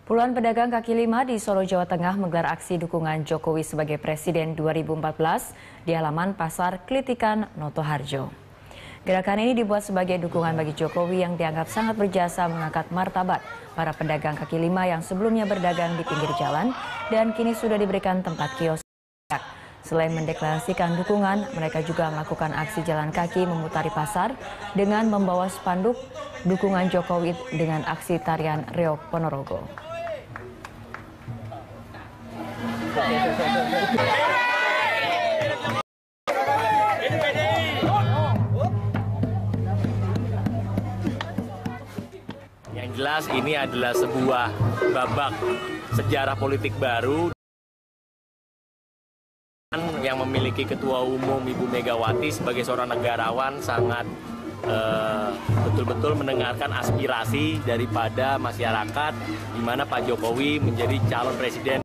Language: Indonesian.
Puluhan pedagang kaki lima di Solo, Jawa Tengah menggelar aksi dukungan Jokowi sebagai Presiden 2014 di halaman Pasar Klitikan, Notoharjo. Gerakan ini dibuat sebagai dukungan bagi Jokowi yang dianggap sangat berjasa mengangkat martabat para pedagang kaki lima yang sebelumnya berdagang di pinggir jalan dan kini sudah diberikan tempat kios. Selain mendeklarasikan dukungan, mereka juga melakukan aksi jalan kaki memutari pasar dengan membawa spanduk dukungan Jokowi dengan aksi tarian Reog Ponorogo. Yang jelas ini adalah sebuah babak sejarah politik baru yang memiliki Ketua Umum Ibu Megawati sebagai seorang negarawan sangat betul-betul mendengarkan aspirasi daripada masyarakat, di mana Pak Jokowi menjadi calon presiden.